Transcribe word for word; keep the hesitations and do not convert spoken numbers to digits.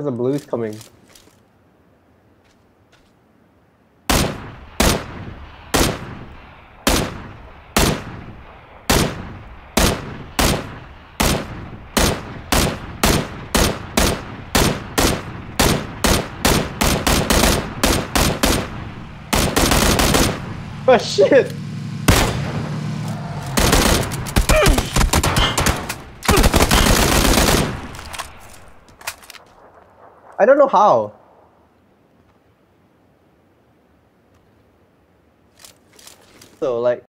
Because the blue's coming. Oh shit! I don't know how. So like